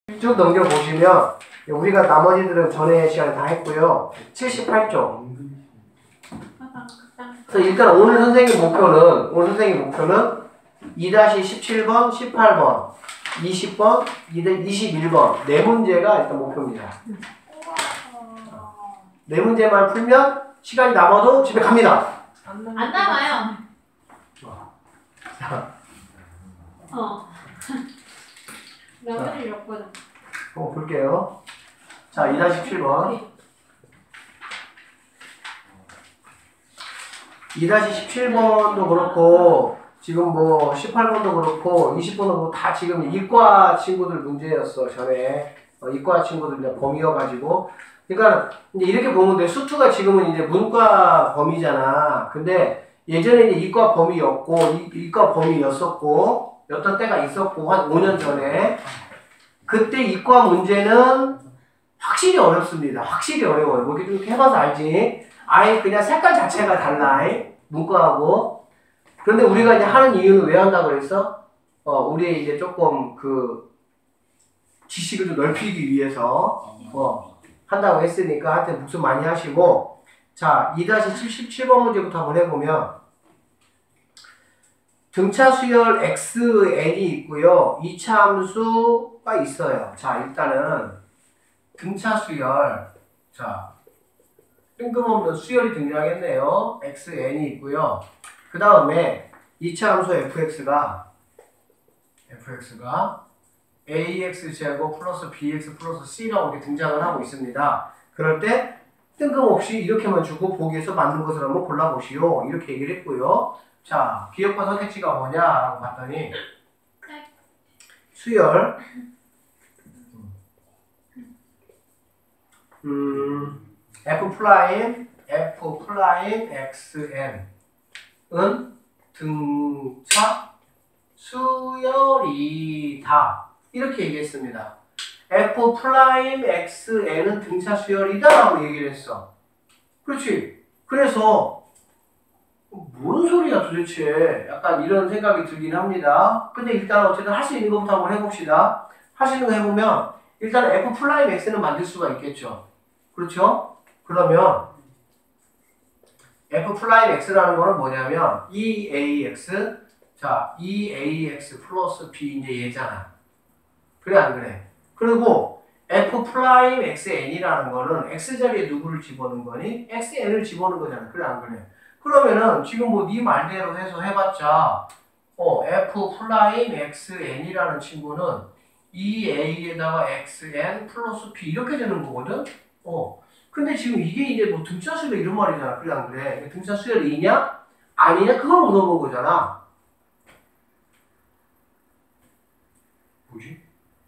쭉 넘겨보시면 우리가 나머지들은 전에 시간에 다 했고요. 78쪽. 그래서 일단 오늘 선생님 목표는 2-17번, 18번, 20번, 21번 네 문제가 일단 목표입니다. 네 문제만 풀면 시간이 남아도 집에 갑니다. 안 남아요. 며느리 였거든. 한번 볼게요. 자, 2-17번. 2-17번도 그렇고 지금 뭐 18번도 그렇고 20번도 그렇고 다 지금 이과 친구들 문제였어. 전에 이과 친구들 이제 범위여가지고 그러니까 이제 이렇게 보면 돼. 수투가 지금은 이제 문과 범위잖아. 근데 예전에 이제 이과 범위였고 이과 범위였었고 어떤 때가 있었고 한 5년 전에 그때 이과 문제는 확실히 어렵습니다. 확실히 어려워요. 뭐 이렇게 좀 해봐서 알지. 아예 그냥 색깔 자체가 달라. 문과하고. 그런데 우리가 이제 하는 이유는 왜 한다고 그랬어? 우리 이제 조금 그 지식을 좀 넓히기 위해서 한다고 했으니까 하여튼 복습 많이 하시고. 자, 2-17번 문제부터 한번 해보면 등차 수열 xn이 있고요. 이차 함수가 있어요. 자, 일단은 등차 수열. 자, 뜬금없는 수열이 등장했네요. xn이 있고요. 그 다음에 2차 함수 fx가 ax제곱 플러스 bx 플러스 c라고 이렇게 등장을 하고 있습니다. 그럴 때 뜬금없이 이렇게만 주고 보기에서 맞는 것을 한번 골라보시오. 이렇게 얘기를 했고요. 자, 기억과 선택지가 뭐냐라고 봤더니 수열 F'XN은 등차 수열이다. 이렇게 얘기했습니다. F'XN은 등차 수열이다 라고 얘기를 했어. 그렇지. 그래서 뭔 소리야 도대체. 약간 이런 생각이 들긴 합니다. 근데 일단 어쨌든 할 수 있는 것부터 한번 해봅시다. 할 수 있는 거 해보면 일단 F'X는 만들 수가 있겠죠. 그렇죠? 그러면 F'X라는 거는 뭐냐면 EAX 자, EAX 플러스 B 이제 얘잖아. 그래 안 그래? 그리고 F'XN이라는 거는 X자리에 누구를 집어넣은 거니? XN을 집어넣은 거잖아. 그래 안 그래? 그러면은 지금 뭐 네 말대로 해서 해봤자 F'XN이라는 친구는 EA에다가 XN 플러스 B 이렇게 되는 거거든? 근데 지금 이게 이제 뭐 등차 수열 이런 말이잖아. 그래 안 그래? 등차 수열이 이냐? 아니냐? 그걸 물어본 거잖아. 뭐지?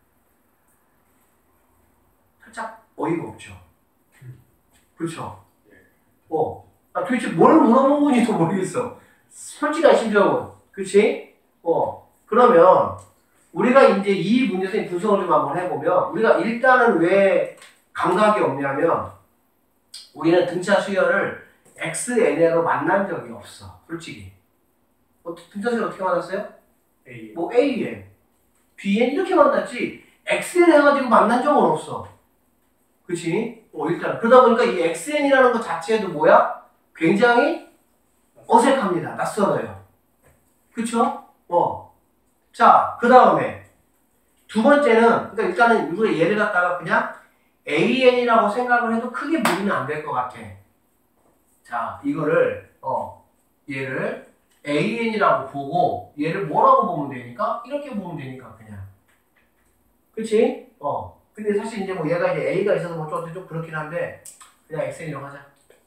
살짝 어이가 없죠. 그렇죠? 도대체 뭘 물어본 건지도 모르겠어. 솔직한 심정은. 그치? 그러면 우리가 이제 이 문제에서 분석을 좀 한번 해보면 우리가 일단은 왜 감각이 없냐면 우리는 등차 수열을 XN으로 만난 적이 없어. 솔직히. 등차 수열 어떻게 만났어요? AN. 뭐 AN, BN 이렇게 만났지 XN 해가지고 만난 적은 없어. 그치? 일단 그러다 보니까 이 XN이라는 것 자체도 뭐야? 굉장히 어색합니다. 낯설어요. 그쵸? 자, 그 다음에 두 번째는 그러니까 일단은 우리가 얘를 갖다가 그냥 AN이라고 생각을 해도 크게 무리는 안 될 것 같아. 자, 이거를 얘를 AN이라고 보고 얘를 뭐라고 보면 되니까 이렇게 보면 되니까 그냥. 그치? 근데 사실 이제 뭐 얘가 이제 A가 있어서 뭐 좀 그렇긴 한데 그냥 XN이라고 하자.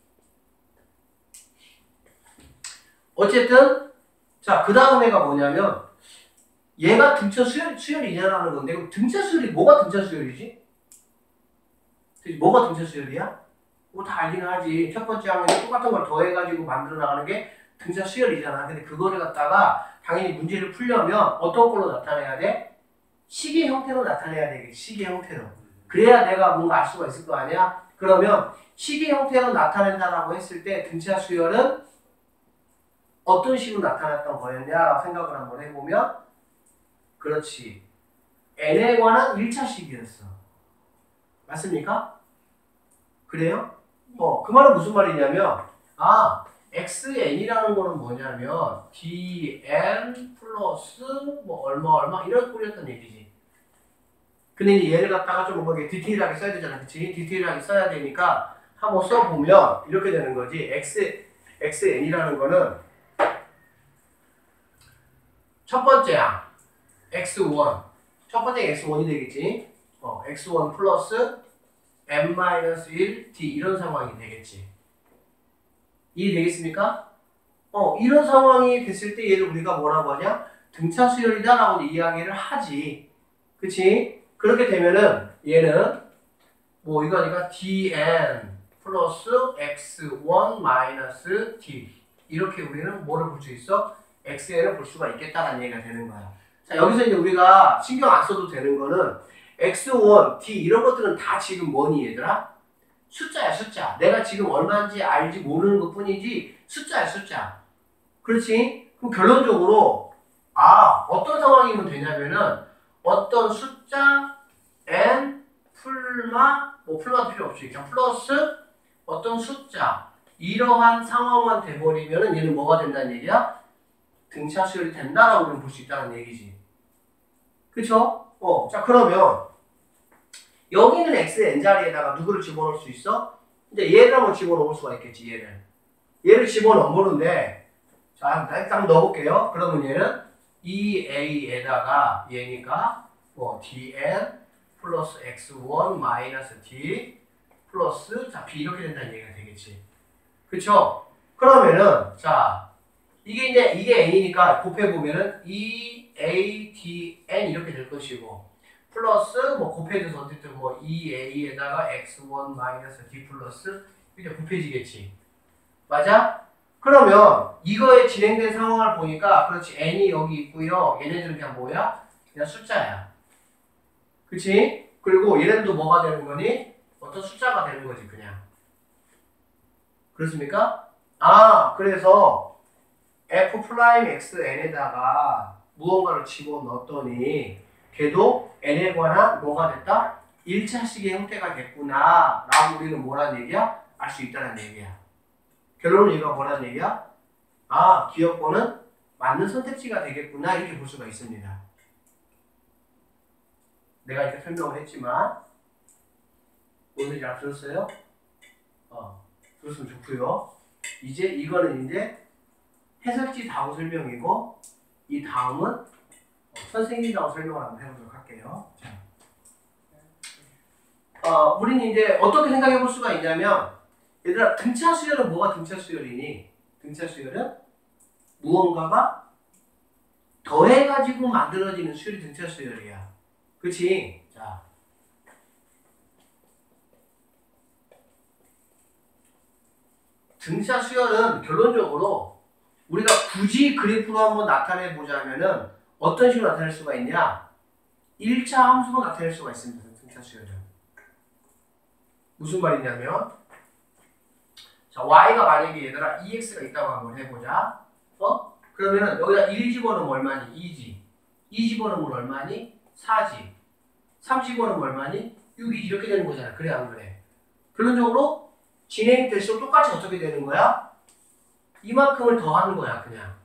어쨌든 자, 그 다음 애가 뭐냐면 얘가 등차 수열이냐라는 건데 그럼 등차 수열이 뭐가 등차 수열이지? 뭐가 등차 수열이야? 뭐 다 알긴 하지. 첫 번째 항목에 똑같은 걸 더해가지고 만들어 나가는 게 등차 수열이잖아. 근데 그거를 갖다가 당연히 문제를 풀려면 어떤 걸로 나타내야 돼? 식의 형태로 나타내야 되겠지. 식의 형태로. 그래야 내가 뭔가 알 수가 있을 거 아니야? 그러면 식의 형태로 나타낸다라고 했을 때 등차 수열은 어떤 식으로 나타났던 거였냐라고 생각을 한번 해보면 그렇지. n에 관한 1차식이었어. 맞습니까? 그래요? 그 말은 무슨 말이냐면 xn이라는 거는 뭐냐면 dn 플러스 뭐 얼마 이런 꼴이었던 얘기지. 근데 이제 얘를 갖다가 좀 뭔가 디테일하게 써야 되잖아. 그치? 디테일하게 써야 되니까 한번 써보면 이렇게 되는 거지. xn이라는 거는 첫 번째야. x1. 첫 번째 x1이 되겠지. x1 플러스 n-1 d 이런 상황이 되겠지. 이해되겠습니까? 이런 상황이 됐을 때 얘를 우리가 뭐라고 하냐? 등차 수열이다 라고 이야기를 하지. 그치? 그렇게 되면은 얘는 뭐 이거니까 dn 플러스 x1 마이너스 d 이렇게 우리는 뭐를 볼 수 있어? xn을 볼 수가 있겠다는 얘기가 되는 거야. 자, 여기서 이제 우리가 신경 안 써도 되는 거는 x1, d 이런 것들은 다 지금 뭐니 얘들아? 숫자야 숫자. 내가 지금 얼마인지 알지 모르는 것 뿐이지 숫자야 숫자. 그렇지? 그럼 결론적으로 어떤 상황이면 되냐면은 어떤 숫자 n 풀마도 필요 없이 그냥 플러스 어떤 숫자 이러한 상황만 돼버리면은 얘는 뭐가 된다는 얘기야? 등차 수열이 된다라고 우리는 볼 수 있다는 얘기지. 그쵸? 자 그러면 여기는 x의 n자리에다가 누구를 집어넣을 수 있어? 이제 얘를 한번 집어넣을 수가 있겠지. 얘를 집어넣는데 자 일단 넣어볼게요. 그러면 얘는 2a에다가 얘니까 뭐 dn 플러스 x1 마이너스 d 플러스 자 b 이렇게 된다는 얘기가 되겠지. 그쵸? 그러면은 자 이게 n이니까 곱해보면은 2a,dn 이렇게 될 것이고 플러스 뭐 곱해줘서 어쨌든 뭐 2a에다가 x1 마이너스 d 플러스 이제 곱해지겠지. 맞아? 그러면 이거에 진행된 상황을 보니까 그렇지 n이 여기 있고요. 얘네들은 그냥 뭐야? 그냥 숫자야. 그치? 그리고 얘네들도 뭐가 되는 거니? 어떤 숫자가 되는 거지 그냥. 그렇습니까? 그래서 f'xn에다가 무언가를 집어넣었더니 걔도 n에 관한 뭐가 됐다? 1차식의 형태가 됐구나 라고 우리는 뭐라는 얘기야? 알 수 있다는 얘기야. 결론은 얘가 뭐라는 얘기야? 기억번은 맞는 선택지가 되겠구나 이렇게 볼 수가 있습니다. 내가 이렇게 설명을 했지만 오늘 잘 들었어요? 들었으면 좋고요. 이거는 이제 해석지 다음 설명이고 이 다음은 선생님이라고 설명을 한번 해보도록 할게요. 우리는 이제 어떻게 생각해 볼 수가 있냐면 얘들아 등차 수열은 뭐가 등차 수열이니? 등차 수열은 무언가가 더해가지고 만들어지는 수열이 등차 수열이야. 그치? 자. 등차 수열은 결론적으로 우리가 굳이 그래프로 한번 나타내 보자면은 어떤 식으로 나타낼 수가 있냐? 1차 함수로 나타낼 수가 있습니다. 등차 수열은. 무슨 말이냐면 자, y가 만약에 얘들아 2x가 있다고 한번 해보자. 그러면은 여기다 1 집어넣으면 얼마니? 2지. 2 집어넣으면 얼마니? 4지. 3 집어넣으면 얼마니? 6이지. 이렇게 되는 거잖아. 그래 안 그래? 결론적으로 진행이 될수록 똑같이 어떻게 되는 거야? 이만큼을 더하는 거야 그냥.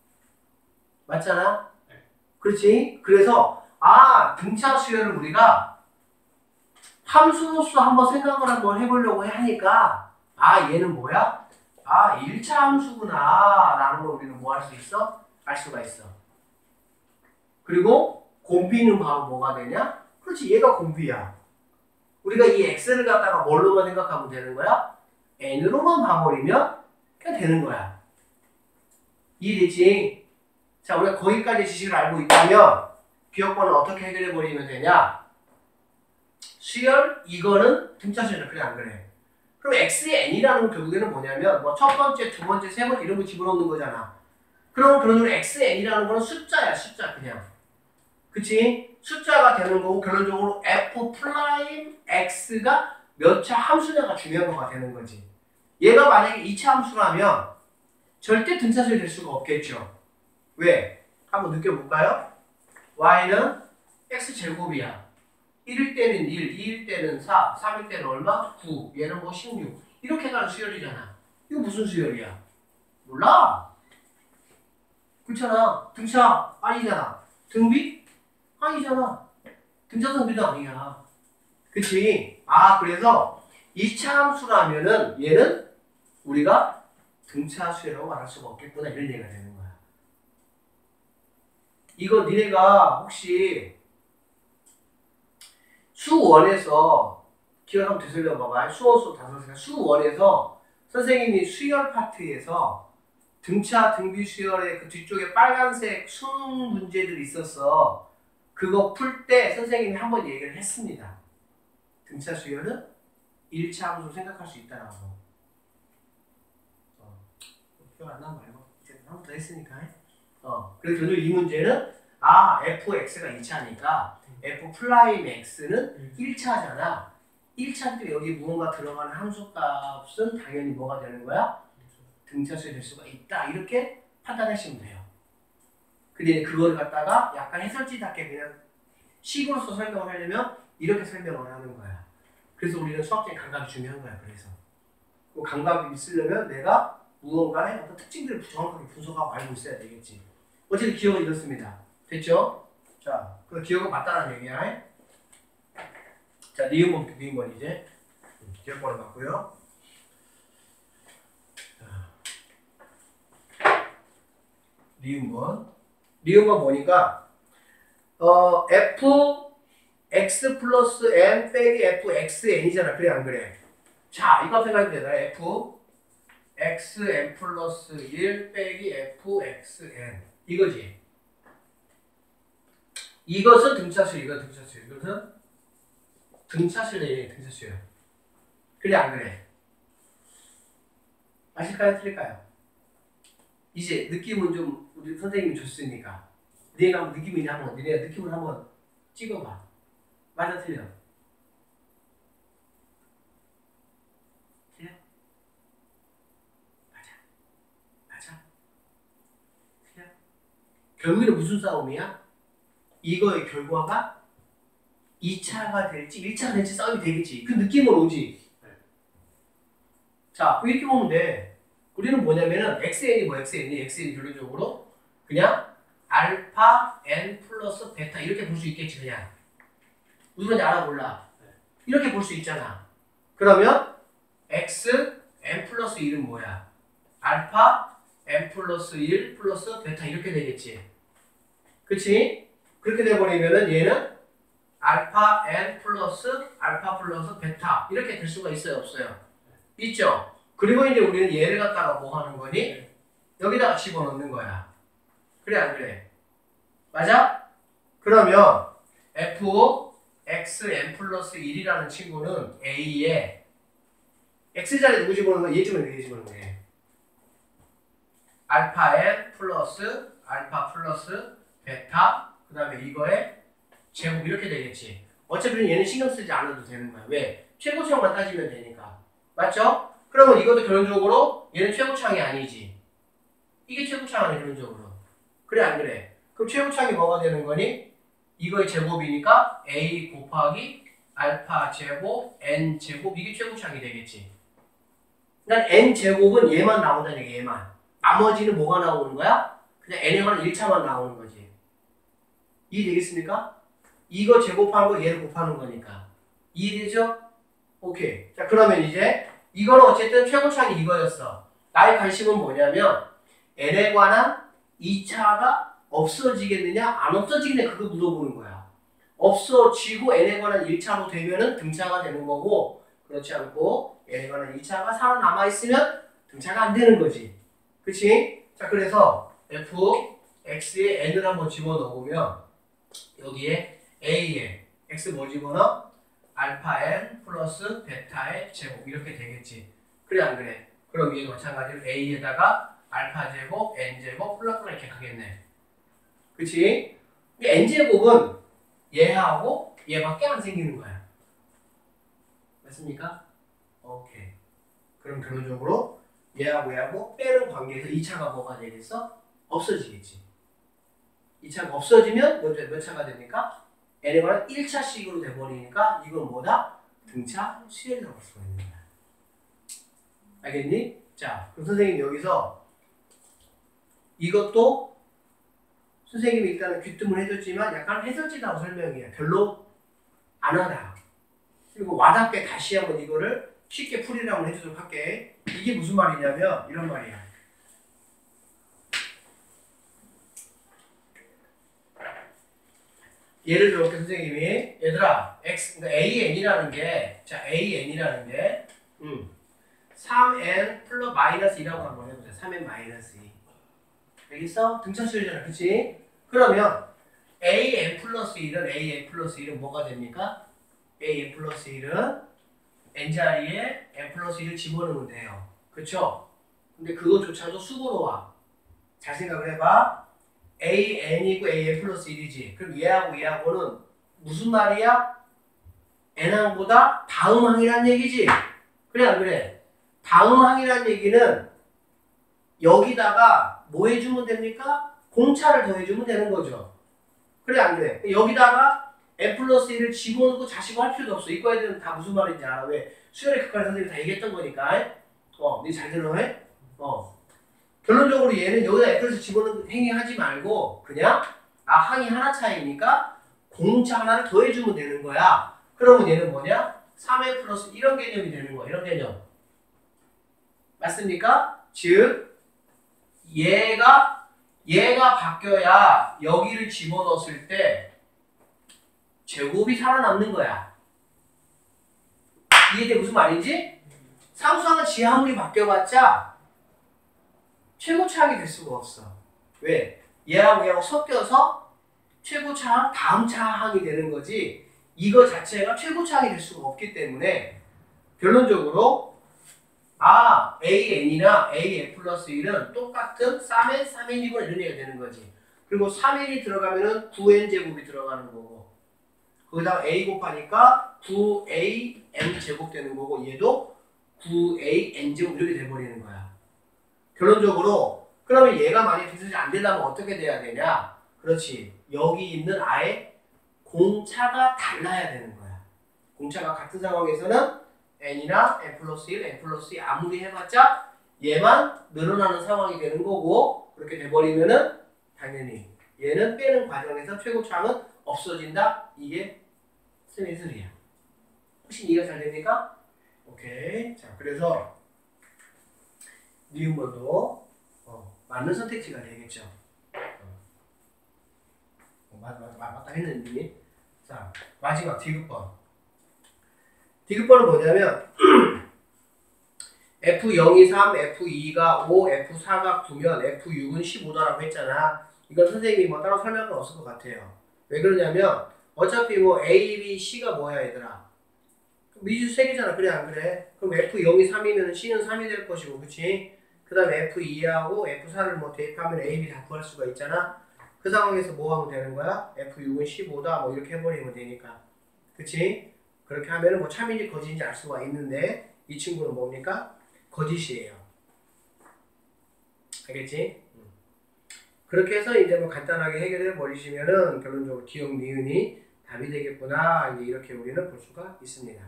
맞잖아? 그렇지? 그래서 등차 수열을 우리가 함수로서 한번 생각을 한번 해보려고 하니까 얘는 뭐야? 1차 함수구나 라는 걸 우리는 뭐 할 수 있어? 알 수가 있어. 그리고 곰비는 바로 뭐가 되냐? 그렇지 얘가 곰비야. 우리가 이 x를 갖다가 뭘로만 생각하면 되는 거야? n으로만 봐버리면 그냥 되는 거야. 이해되지? 자 우리가 거기까지 지식을 알고 있다면 기억번은 어떻게 해결해버리면 되냐? 수열 이거는 등차 수열이야. 그래 안 그래? 그럼 x의 n이라는 건 결국에는 뭐냐면 뭐 첫 번째, 두 번째, 세 번째 이런 거 집어넣는 거잖아. 그럼 그런 식으로 x의 n이라는 거는 숫자야. 숫자 그냥. 그치? 숫자가 되는 거고 결론적으로 f'x가 몇 차 함수냐가 중요한 거가 되는 거지. 얘가 만약에 2차 함수라면 절대 등차수열이 될 수가 없겠죠. 왜? 한번 느껴볼까요? y는 x제곱이야. 1일 때는 1, 2일 때는 4, 3일 때는 얼마? 9, 얘는 뭐 16. 이렇게 가는 수열이잖아. 이거 무슨 수열이야? 몰라. 그렇잖아. 등차 아니잖아. 등비? 아니잖아. 등차 등비도 아니야. 그치? 아, 그래서 이차 함수라면은 얘는 우리가 등차 수열이라고 말할 수가 없겠구나. 이런 얘기가 되는 거야. 이거 니네가 혹시 수원에서 기억 한번 되살려 봐봐. 수원 수업 5시간 수원에서 선생님이 수열 파트에서 등차 등비 수열의 그 뒤쪽에 빨간색 수능 문제들이 있었어. 그거 풀 때 선생님이 한번 얘기를 했습니다. 등차 수열은 1차 함수로 생각할 수 있다라고. 기억 안 나면 말고 한 번 더 했으니까. 그래서 결국 이 문제는 fx가 2차니까 f 프라임 x는 1차잖아. 1차 때 여기 무언가 들어가는 함수값은 당연히 뭐가 되는 거야? 등차수에 될 수가 있다. 이렇게 판단하시면 돼요. 근데 그걸 갖다가 약간 해설지답게 그냥 식으로서 설명을 하려면 이렇게 설명을 하는 거야. 그래서 우리는 수학적인 감각이 중요한 거야. 그래서 그 감각이 있으려면 내가 무언가의 어떤 특징들을 정확하게 분석하고 알고 있어야 되겠지. 어쨌든 기억은 이렇습니다. 됐죠? 자, 그 기억은 맞다는 얘기야. 자, 니은번 이제 기억번호 맞고요. 니은번 보니까 f x 플러스 n 빼기 f x n이잖아. 그래 안 그래? 자, 이거 생각하면 되나? f x n 플러스 1 빼기 f x n 이거지. 이것은 등차수, 이건 등차수, 이것은 등차수래, 등차수야. 그래 안 그래? 아실까요? 틀릴까요? 이제 느낌은 좀 우리 선생님이 줬으니까 니네가 한번 느낌이 있냐 한번 니네가 느낌을 한번 찍어봐. 맞아 틀려? 틀려? 맞아 틀려? 결국에는 무슨 싸움이야? 이거의 결과가 2차가 될지 1차가 될지 싸움이 되겠지. 그 느낌은 오지. 자, 이렇게 보면 돼. 우리는 뭐냐면은 xn이 뭐 xn이 결론적으로 그냥 알파 n 플러스 베타 이렇게 볼 수 있겠지. 그냥 무슨 말인지 알아 몰라? 이렇게 볼 수 있잖아. 그러면 x n 플러스 1은 뭐야? 알파 n 플러스 1 플러스 베타 이렇게 되겠지. 그치? 그렇게 돼버리면은 얘는 알파 n 플러스 알파 플러스 베타 이렇게 될 수가 있어요? 없어요? 있죠? 그리고 이제 우리는 얘를 갖다가 뭐 하는 거니? 여기다가 집어넣는 거야. 그래 안 그래? 맞아? 그러면 f x n 플러스 1이라는 친구는 a에 x자리에 누구 집어넣는 거야? 얘 집어넣는 거야. 알파 n 플러스 알파 플러스 베타 그 다음에 이거에 제곱 이렇게 되겠지. 어차피 얘는 신경 쓰지 않아도 되는 거야. 왜? 최고차만 따지면 되니까. 맞죠? 그러면 이것도 결론적으로 얘는 최고차이 아니지. 이게 최고차이 아니야 결론적으로. 그래 안 그래? 그럼 최고차이 뭐가 되는 거니? 이거의 제곱이니까 a 곱하기 알파 제곱 n 제곱 이게 최고차이 되겠지. 그러니까 n 제곱은 얘만 나온다는 얘기 얘만. 나머지는 뭐가 나오는 거야? 그냥 n에 관한 1차만 나오는 거지. 이해되겠습니까? 이거 제곱하는 거 얘를 곱하는 거니까. 이해되죠? 오케이. 자 그러면 이제 이거는 어쨌든 최고차이 이거였어. 나의 관심은 뭐냐면 n에 관한 2차가 없어지겠느냐 안 없어지겠느냐 그거 물어보는 거야. 없어지고 n에 관한 1차로 되면은 등차가 되는 거고 그렇지 않고 n에 관한 2차가 살아남아있으면 등차가 안 되는 거지. 그치? 자 그래서 f x에 n을 한번 집어넣으면 여기에 a에 x 뭐 집어넣어? 알파 n 플러스 베타의 제곱 이렇게 되겠지. 그래 안 그래? 그럼 얘도 마찬가지로 a에다가 알파 제곱 n 제곱 플러스 이렇게 가겠네. 그치? n 제곱은 얘하고 얘밖에 안 생기는 거야. 맞습니까? 오케이. 그럼 결론적으로 얘하고 빼는 관계에서 2차가 뭐가 되겠어? 없어지겠지. 2차가 없어지면 몇 차가 됩니까? n에 관한 1차식으로 돼버리니까 이건 뭐다? 등차 수열이라고 볼 수가 있는 거야. 알겠니? 자, 그럼 선생님 여기서 이것도 선생님이 일단은 귀뜸을 해줬지만 약간 해설지다고 설명이야. 별로 안 하다. 그리고 와닿게 다시 한번 이거를 쉽게 풀이라고 해주도록 할게. 이게 무슨 말이냐면 이런 말이야. 예를 들어 선생님이 얘들아 x 그러니까 an이라는 게 자 an이라는 게 3n 플러스 마이너스 2라고 한번 해보자. 3n 마이너스 2. 알겠어? 등차수열이잖아, 그치? 그러면 an 플러스 1은 뭐가 됩니까? an 플러스 1은 n자리에 n 플러스 1을 집어넣으면 돼요. 그쵸? 근데 그거조차도 수고로 와. 잘 생각을 해봐. an이고 an 플러스 1이지. 그럼 얘하고는 무슨 말이야? n항보다 다음 항이란 얘기지. 그래 안 그래? 다음 항이란 얘기는 여기다가 뭐 해주면 됩니까? 공차를 더해주면 되는 거죠. 그래 안 그래? 여기다가 n 플러스 1을 집어넣고 자시고 할 필요도 없어. 이거 애들은 다 무슨 말인지 알아. 왜? 수열의 극한의 선생님이 다 얘기했던 거니까. 니 잘 들어 해? 결론적으로 얘는 여기다 F에서 집어넣는 행위 하지 말고 그냥 항이 하나 차이니까 공차 하나를 더해주면 되는 거야. 그러면 얘는 뭐냐? 3n 플러스 이런 개념이 되는 거야. 이런 개념. 맞습니까? 즉 얘가 바뀌어야 여기를 집어넣었을 때 제곱이 살아남는 거야. 이해돼? 무슨 말인지? 상수항은 지하물이 바뀌어봤자 최고차항이 될 수가 없어. 왜? 얘하고 섞여서 최고차항, 다음차항이 되는 거지 이거 자체가 최고차항이 될 수가 없기 때문에 결론적으로 AN이나 AF 플러스 1은 똑같은 3N, 3N이고 이런 얘기가 되는 거지. 그리고 3N이 들어가면은 9N 제곱이 들어가는 거고 거기다가 A 곱하니까 9AM 제곱 되는 거고 얘도 9AN 제곱 이렇게 돼버리는 거야. 결론적으로 그러면 얘가 만약에 비슷이 안 되려면 어떻게 돼야 되냐? 그렇지. 여기 있는 아예 공차가 달라야 되는 거야. 공차가 같은 상황에서는 n이나 n 플러스 1, n 플러스 2 아무리 해봤자 얘만 늘어나는 상황이 되는 거고 그렇게 돼버리면은 당연히 얘는 빼는 과정에서 최고차항은 없어진다. 이게 스미슬이야. 혹시 이해가 잘 됩니까? 오케이. 자, 그래서 니은번도 맞는 선택지가 되겠죠. 맞다 했는데. 자, 마지막 디귿번. 디귿번은 뭐냐면 F0이 3, F2가 5, F4가 9면 F6은 15다라고 했잖아. 이건 선생님이 뭐 따로 설명은 없을 것 같아요. 왜 그러냐면 어차피 뭐 A, B, C가 뭐야 얘들아? 미지수 3개잖아. 그래 안 그래? 그럼 F0이 3이면 C는 3이 될 것이고 그치? 그 다음에 F2하고 F4를 뭐 대입하면 A, B 다 구할 수가 있잖아. 그 상황에서 뭐 하면 되는 거야? F6은 15다 뭐 이렇게 해버리면 되니까. 그치? 그렇게 하면은 뭐 참인지 거짓인지 알 수가 있는데 이 친구는 뭡니까? 거짓이에요. 알겠지? 그렇게 해서 이제 뭐 간단하게 해결해 버리시면은 결론적으로 기억 니은이 답이 되겠구나. 이제 이렇게 우리는 볼 수가 있습니다.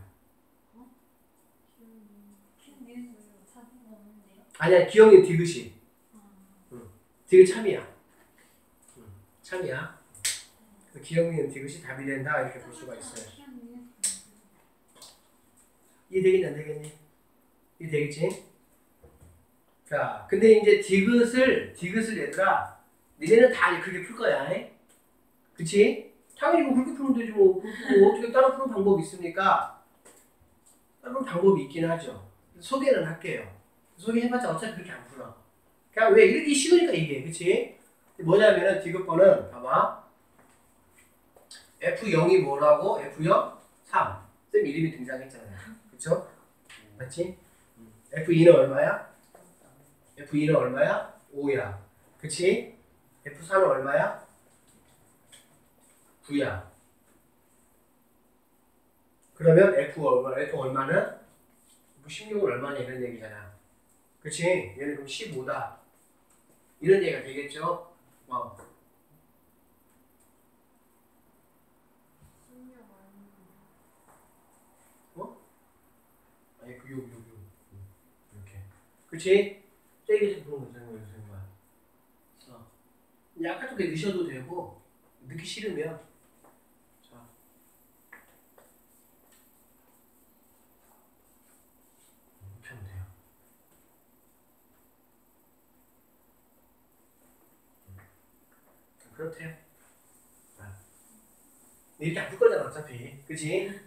아니야, 기억니 디귿이. 디귿 참이야. 참이야. 기억니은 디귿이 답이 된다. 이렇게 볼 수가 있어요. 이해되겠니 안 되겠니? 이해되겠지? 자, 근데 이제 디귿을 얘들아 니네는 다 그렇게 풀 거야. 그치? 당연히 뭐 그렇게 풀면 되지 뭐. 어떻게 따로 푸는 방법이 있습니까? 따로 방법이 있긴 하죠. 소개는 할게요. 소개해봤자 어차피 그렇게 안 풀어. 그냥 왜 이렇게 쉬우니까 이게. 그치? 뭐냐면은 디귿번은 봐봐. F0이 뭐라고? F0? 3. 쌤 이름이 등장했잖아요. 그쵸? 맞지? F2는 얼마야? F2는 얼마야? 5야. 그치? F4는 얼마야? 9야. 그러면 F 얼마는? F16은 얼마냐 이런 얘기잖아. 그치? 얘는 그럼 15다. 이런 얘기가 되겠죠? 이렇게. 그치? 세게 좀 부는 거잖아. 약간 좀 넣으셔도 되고 넣기 싫으면 자 이렇게 하면 돼요. 그렇대요. 이렇게 안 풀 거잖아 어차피. 그치?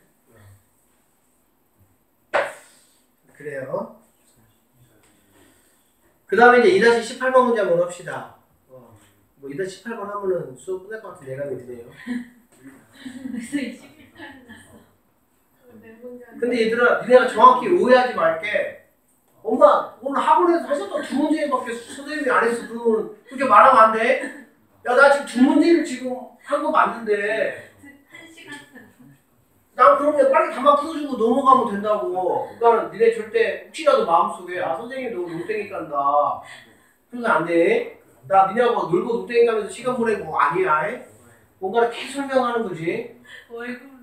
그래요. 그 다음에 이제 2-18번 문제 한번 합시다. 뭐 2-18번 하면은 수업 끝날 것 같은 예감이 드네요. 그래서 21분 났어. 근데 얘들아, 니네가 정확히 오해하지 말게. 엄마, 오늘 학원에서 하셨던 2문제밖에 선생님이 안 했어. 그러면 그렇게 말하면 안 돼. 야, 나 지금 2문제를 지금 한 거 맞는데. 1시간. 난 그러면 빨리 다만 풀어주고 넘어가면 된다고. 그러니까 니네 절대 혹시라도 마음속에 아 선생님 너무 농땡이 깐다. 그러면 안 돼. 나 니네하고 놀고 농땡이 까면서 시간 보내고 아니야. 뭔가를 계속 설명하는 거지. 얼굴.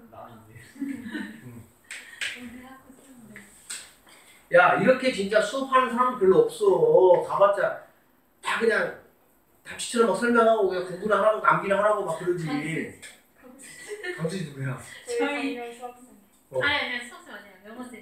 야 이렇게 진짜 수업하는 사람 별로 없어. 가봤자 다 그냥 답지처럼 막 설명하고 그냥 공부나 하라고 암기나 하라고 막 그러지. 강수지 누구야? 저희 수학생. 아니 수학생 아니에요. 영어쌤.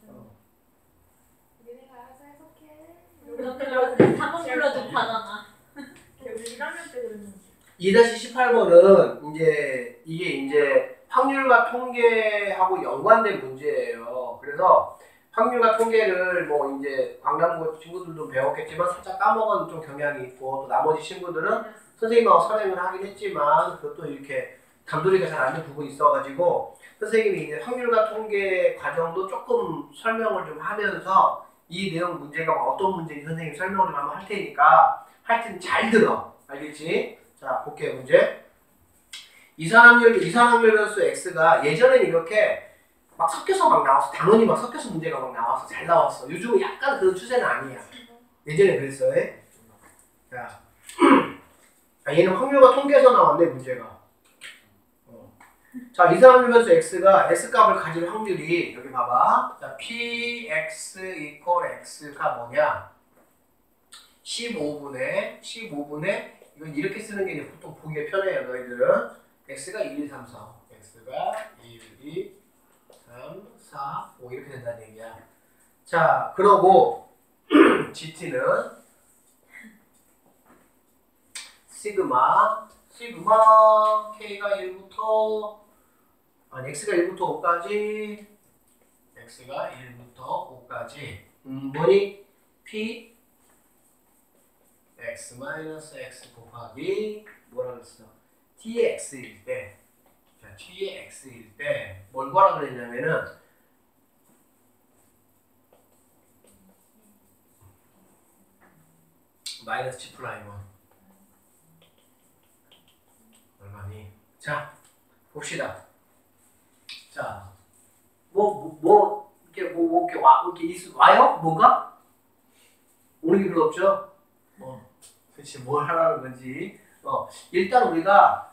얘네가 알아서 해석해. 한번 불러도 받아나. 우리 1학년 때 그랬는지. 2-18번은 이게 확률과 통계하고 연관된 문제예요. 그래서 확률과 통계를 뭐 이제 강남고 친구들도 배웠겠지만 살짝 까먹은 좀 경향이 있고 또 나머지 친구들은 선생님하고 선행을 하긴 했지만 그것도 이렇게 감도리가 잘 안 된 부분이 있어가지고 선생님이 이제 확률과 통계 과정도 조금 설명을 좀 하면서 이 내용 문제가 어떤 문제인지 선생님이 설명을 좀 한번 할 테니까 하여튼 잘 들어. 알겠지? 자, 볼게요. 문제. 이산확률 변수 x가 예전엔 이렇게 막 섞여서 막 나왔어. 단원이 막 섞여서 문제가 막 나왔어. 잘 나왔어. 요즘은 약간 그런 추세는 아니야. 예전에 그랬어요. 자, 얘는 확률과 통계에서 나왔네 문제가. 자, 이산확률 변수 x가 x값을 가질 확률이 여기 봐봐. 자, px equal x가 뭐냐? 15분의 이건 이렇게 쓰는 게 이제 보통 보기에 편해요. 너희들은 x가 1, 2, 3, 4 x가 1, 2, 3, 4, 5 이렇게 된다는 얘기야. 자, 그러고 GT는 시그마 K가 1부터 x가 1부터 5까지 x가 1부터 5까지 뭐니? P x x 곱하기 뭐라 그랬어? tx일 때 자, tx일 때 뭘 구하라 그랬냐면은 마이너스 G 프라임 1 얼마니? 자, 봅시다. 자, 이렇게 와요? 뭐가? 오는 게 별로 없죠? 그렇지, 뭘 하라는 건지. 일단 우리가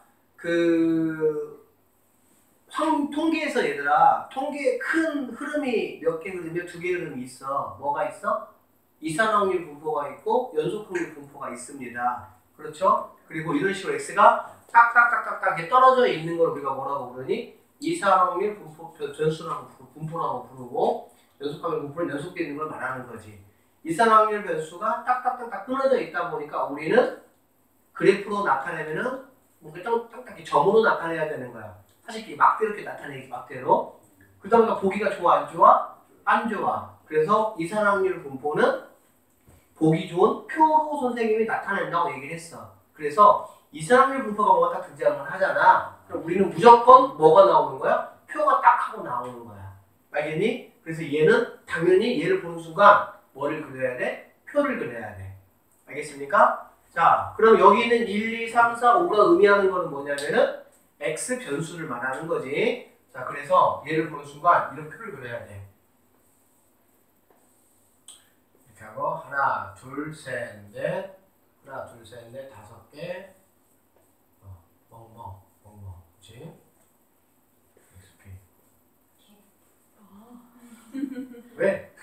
통계에서 얘들아, 통계에 큰 흐름이 몇 개 흐름이 두 개 흐름이 있어. 뭐가 있어? 이산확률 분포가 있고 연속확률 분포가 있습니다. 그렇죠? 그리고 이런 식으로 x가 딱딱딱딱딱 이렇게 떨어져 있는 걸 우리가 뭐라고 부르니? 이산확률 분포 변수라고 분포라고 부르고 연속확률 분포는 연속되어 있는 걸 말하는 거지. 이산확률 변수가 딱딱딱딱 끊어져 있다 보니까 우리는 그래프로 나타내면은 뭔가 딱딱히 점으로 나타내야 되는 거야. 사실 이렇게 막대로 이렇게 나타내기 막대로. 그러다 보기가 좋아 안 좋아? 안 좋아. 그래서 이산확률 분포는 보기 좋은 표로 선생님이 나타낸다고 얘기를 했어. 그래서 이산확률 분포가 뭐가 딱 등장을 하잖아. 그럼 우리는 무조건 뭐가 나오는 거야? 표가 딱 하고 나오는 거야. 알겠니? 그래서 얘는 당연히 얘를 보는 순간 뭐를 그려야 돼? 표를 그려야 돼. 알겠습니까? 자, 그럼 여기 있는 1, 2, 3, 4, 5가 의미하는 거는 뭐냐면은 x 변수를 말하는 거지. 자, 그래서 얘를 보는 순간 이런 표를 그려야 돼. 이렇게 하고 하나, 둘, 셋, 넷, 하나, 둘, 셋, 넷, 다섯 개, 그렇지? XP. 왜?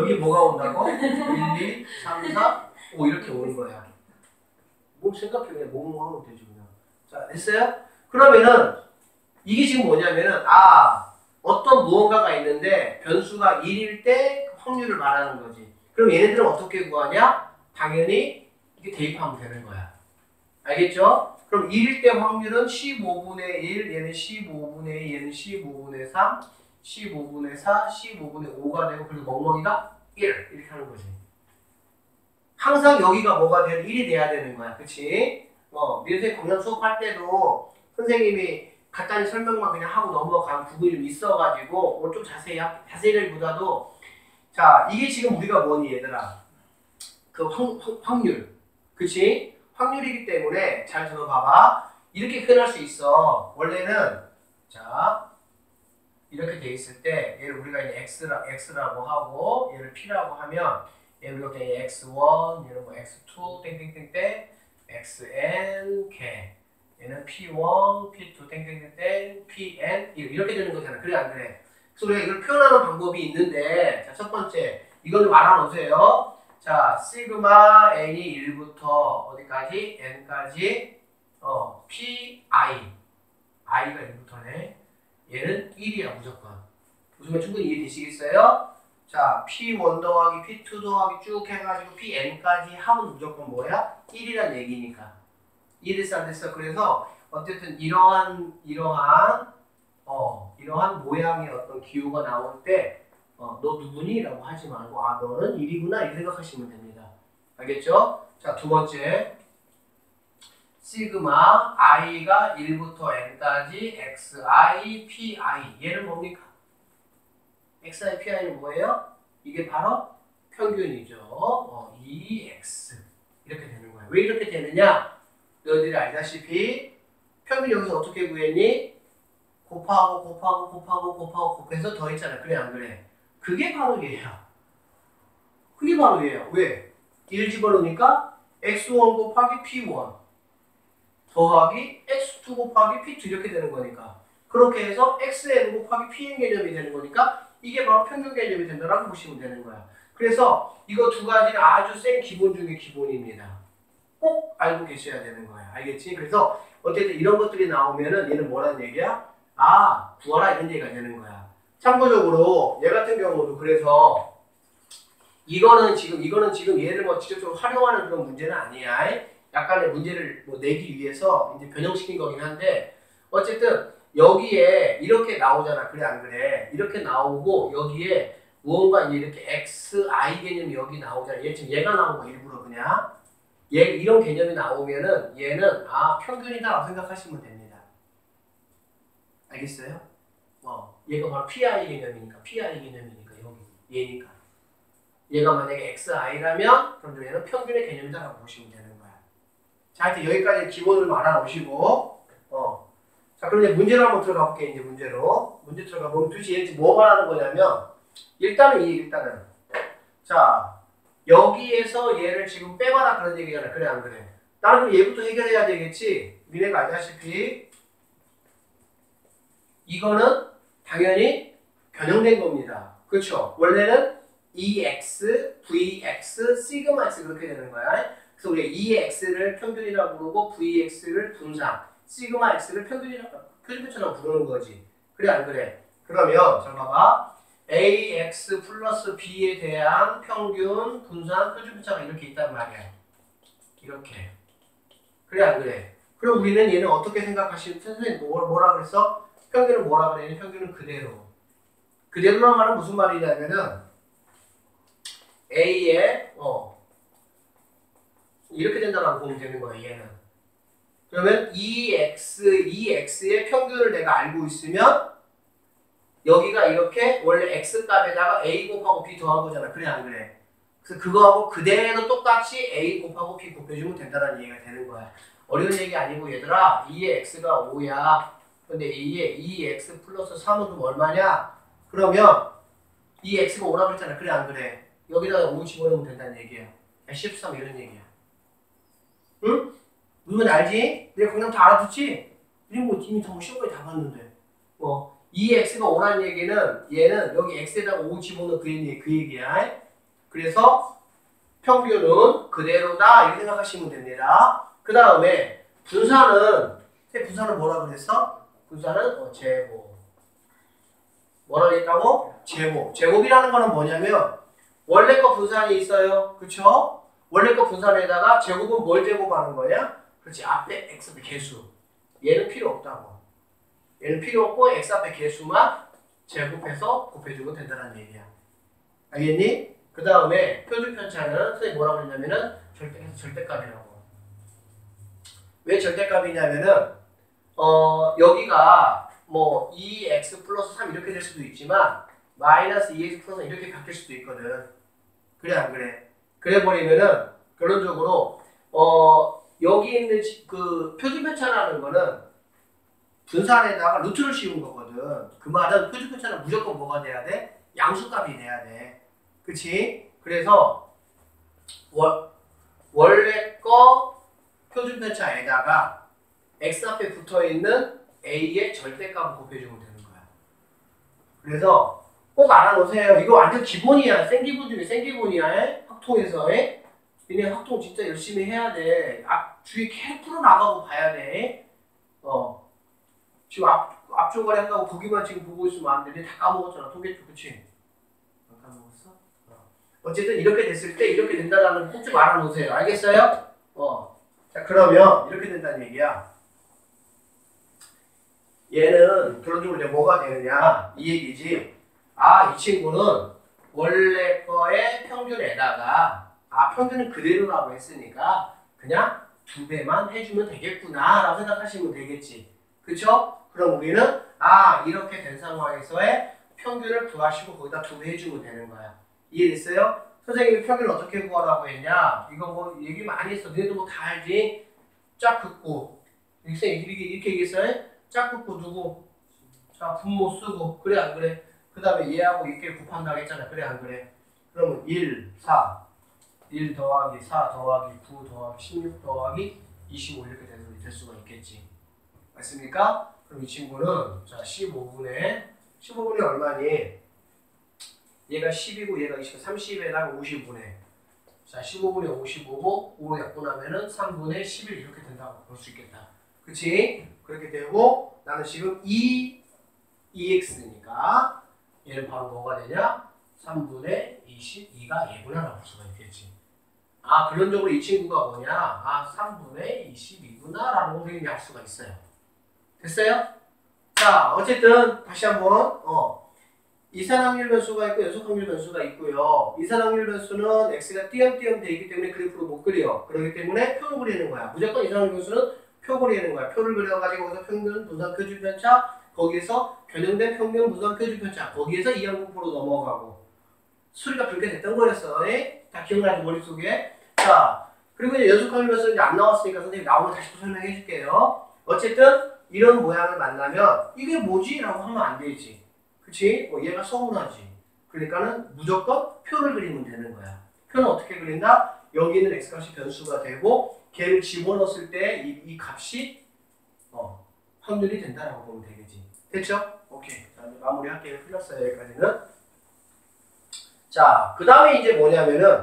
여기 뭐가 온다고? 1, 2, 3, 4, 5 이렇게 오는 거야. 뭐 생각해 그냥 뭐뭐 하면 되지 그냥. 자 됐어요? 그러면은 이게 지금 뭐냐면은 어떤 무언가가 있는데 변수가 1일 때 확률을 말하는 거지. 그럼 얘네들은 어떻게 구하냐? 당연히 이게 대입하면 되는 거야. 알겠죠? 그럼 1일 때 확률은 15분의 1, 얘는 15분의 2, 얘는 15분의 3, 15분의 4, 15분의 5가 되고 그리고 멍멍이가 1 이렇게 하는 거지. 항상 여기가 뭐가 돼야 1이 돼야 되는 거야. 그치? 미래생 공연 수업할 때도 선생님이 간단히 설명만 그냥 하고 넘어간 부분이 좀 있어가지고 좀 자세히보다도 자 이게 지금 우리가 뭐니 얘들아 그 확률 그치? 확률이기 때문에 잘 들어봐봐 이렇게 표현할 수 있어. 원래는 자 이렇게 돼 있을 때 얘를 우리가 이제 x라고 하고 얘를 p라고 하면 얘를 이렇게 x1 얘는 뭐 x2 땡땡땡땡 xn k 얘는 p1, p2 땡땡땡땡 pn 이렇게 되는 거잖아. 그래 안 그래? 그래서 우리가 이걸 표현하는 방법이 있는데 자, 첫 번째 이걸 좀 알아놓으세요. 자 시그마 n이 1부터 어디까지? n까지 pi i가 1부터네. 얘는 1이야 무조건. 무슨 충분히 이해되시겠어요? 자 p1 더하기 p2 더하기 쭉 해가지고 pn까지 하면 무조건 뭐야? 1이란 얘기니까. 이해됐어 안 됐어? 그래서 어쨌든 이러한 모양의 어떤 기호가 나올 때 너 누구니? 라고 하지 말고 너는 1이구나 이렇게 생각하시면 됩니다. 알겠죠? 자 두 번째 시그마 i가 1부터 n까지 xi, pi 얘는 뭡니까? xi, pi는 뭐예요? 이게 바로 평균이죠. 2x 이렇게 되는 거야. 왜 이렇게 되느냐? 너희들이 알다시피 평균 여기서 어떻게 구했니? 곱해서 더했잖아. 그래 안 그래? 그게 바로 얘야. 그게 바로 얘야. 왜? 1 집어넣으니까 x1 곱하기 p1 더하기 x2 곱하기 p2 이렇게 되는 거니까 그렇게 해서 xn 곱하기 pn 개념이 되는 거니까 이게 바로 평균 개념이 된다라고 보시면 되는 거야. 그래서 이거 두 가지는 아주 센 기본 중에 기본입니다. 꼭 알고 계셔야 되는 거야. 알겠지? 그래서 어쨌든 이런 것들이 나오면은 얘는 뭐라는 얘기야? 구하라 이런 얘기가 되는 거야. 참고적으로 얘 같은 경우도 그래서 이거는 지금 얘를 뭐 직접적으로 활용하는 그런 문제는 아니야. 약간의 문제를 뭐 내기 위해서 이제 변형시킨 거긴 한데 어쨌든 여기에 이렇게 나오잖아. 그래 안 그래? 이렇게 나오고 여기에 무언가 이제 이렇게 xi 개념이 여기 나오잖아. 지금 얘가 나온 거 일부러 그냥. 이런 개념이 나오면은 얘는 평균이다라고 생각하시면 됩니다. 알겠어요? 얘가 바로 PI 개념이니까 여기 얘니까 얘가 만약에 XI라면 그럼 얘는 평균의 개념이다라고 보시면 되는 거야. 자, 하여튼 여기까지 기본을 알아놓으시고 자, 그럼 이제 문제로 한번 들어가 볼게. 이제 문제 들어가 보면 도대체 얘는 뭐 말하는 거냐면 일단은 자 여기에서 얘를 지금 빼봐라 그런 얘기잖아. 그래 안 그래? 나는 그럼 얘부터 해결해야 되겠지. 니네가 알다시피 이거는 당연히 변형된 겁니다. 그렇죠? 원래는 EX, VX, 시그마 X 그렇게 되는 거야. 그래서 우리가 EX를 평균이라고 부르고 VX를 분상, 시그마 X를 표준표처럼 부르는 거지. 그래 안 그래? 그러면 잘 봐봐. AX 플러스 B에 대한 평균, 분산, 표준표차가 이렇게 있단 말이야. 이렇게. 그래 안 그래? 그럼 우리는 얘는 어떻게 생각하시면 선생님 뭐라 그랬어? 평균은 뭐라 그래? 평균은 그대로. 그대로란 말은 무슨 말이냐면은 A에 이렇게 된다고 보면 되는 거야. 얘는. 그러면 EX의 평균을 내가 알고 있으면 여기가 이렇게 원래 X값에다가 A 곱하고 B 더한 거잖아. 그래 안 그래? 그래서 그거하고 그대로 똑같이 A 곱하고 B 곱해주면 된다는 얘기가 되는 거야. 어려운 얘기 아니고 얘들아 2의 X가 5야. 근데 2의 X 플러스 3은 그럼 얼마냐? 그러면 2X가 5라고 그랬잖아. 그래 안 그래? 여기다가 5 집어넣으면 된다는 얘기야. 13 이런 얘기야. 응? 무슨 말인지 알지? 내가 그냥 다 알아듣지? 우리 뭐 이미 다 시험까지 다 봤는데 2x가 5라는 얘기는 얘는 여기 x에다가 5 집어넣은 그 얘기야. 그래서 평균은 그대로다 이렇게 생각하시면 됩니다. 그 다음에 분산은 뭐라 그랬어? 분산은 제곱. 뭐라 그랬다고? 제곱. 제곱이라는 거는 뭐냐면 원래 거 분산이 있어요. 그쵸? 원래 거 분산에다가 제곱은 뭘 제곱하는 거냐? 그렇지. 앞에 x 앞에 개수. 얘는 필요 없다고. 얘는 필요 없고 x 앞에 개수만 제곱해서 곱해주면 된다는 얘기야. 알겠니? 그 다음에 표준 편차는 선생님이 뭐라고 그랬냐면은 절대값이라고. 왜 절대값이냐면은 여기가 뭐 2x 플러스 3 이렇게 될 수도 있지만 마이너스 2x 플러스 3 이렇게 바뀔 수도 있거든. 그래 안 그래? 그래 버리면은 결론적으로 여기 있는 그 표준 편차라는 거는 분산에다가 루트를 씌운 거거든. 그 말은 표준 편차는 무조건 뭐가 돼야 돼? 양수값이 돼야 돼. 그치? 그래서 원래 거 표준 편차에다가 x 앞에 붙어 있는 a의 절대값을 곱해주면 되는 거야. 그래서 꼭 알아놓으세요. 이거 완전 기본이야. 생기분 중에 생기분이야. 학통에서. 얘네 학통 진짜 열심히 해야 돼. 주위 계속 풀어나가고 봐야 돼. 지금 앞쪽을 한다고 보기만 지금 보고 있으면 안 돼. 다 까먹었잖아. 통계쪽 그치? 안 까먹었어? 어쨌든 이렇게 됐을 때 이렇게 된다라는 꼭 좀 알아놓으세요. 알겠어요? 자 그러면 이렇게 된다는 얘기야. 얘는 결론적으로 이제 뭐가 되느냐 이 얘기지. 이 친구는 원래 거의 평균에다가 평균은 그대로라고 했으니까 그냥 2배만 해주면 되겠구나 라고 생각하시면 되겠지. 그쵸? 그럼 우리는 이렇게 된 상황에서의 평균을 구하시고 거기다 2배 해주면 되는 거야. 이해됐어요? 선생님이 평균을 어떻게 구하라고 했냐? 이거 뭐 얘기 많이 했어. 너희도 뭐 다 알지? 짝 긋고 이렇게 얘기했어요? 짝 긋고 두고 자 분모 쓰고 그래 안 그래? 그 다음에 얘하고 이렇게 곱한다고 했잖아. 그래 안 그래? 그러면 1, 4 1 더하기 4 더하기 9 더하기 16 더하기 25 이렇게 될 수가 있겠지. 맞습니까? 그럼 이 친구는 자 15분의 얼마니? 얘가 10이고 얘가 20, 30에다가 50분의 자 15분의 55고 5로 약분하면은 3분의 11 이렇게 된다고 볼 수 있겠다. 그치? 그렇게 되고 나는 지금 2x니까 얘는 바로 뭐가 되냐? 3분의 22가 얘구나 라고 볼 수가 있겠지. 결론적으로 이 친구가 뭐냐? 3분의 22구나 라는 걸 선생님이 알 수가 있어요. 됐어요? 자 어쨌든 다시 한번 이산확률 변수가 있고 연속확률 변수가 있고요. 이산확률 변수는 x가 띄엄띄엄 돼 있기 때문에 그래프로 못 그려. 그렇기 때문에 표를 그리는 거야. 무조건 이산확률 변수는 표 그리는 거야. 표를 그려가지고 거기서 평균, 분산, 표준 편차 거기에서 변형된 평균, 분산, 표준 편차 거기에서 이항분포로 넘어가고 수리가 그렇게 됐던 거였어. 다 기억나지 머릿속에? 자 그리고 이제 연속확률 변수는 이제 안 나왔으니까 선생님이 나오면 다시 또 설명해 줄게요. 어쨌든 이런 모양을 만나면 이게 뭐지? 라고 하면 안 되지. 그치? 얘가 서운하지. 그러니까는 무조건 표를 그리면 되는 거야. 표는 어떻게 그린다? 여기 있는 x값이 변수가 되고 걔를 집어넣었을 때 이 값이 확률이 된다라고 보면 되겠지. 됐죠? 오케이. 자, 이제 마무리할게요. 풀렸어요. 여기까지는. 자, 그 다음에 이제 뭐냐면은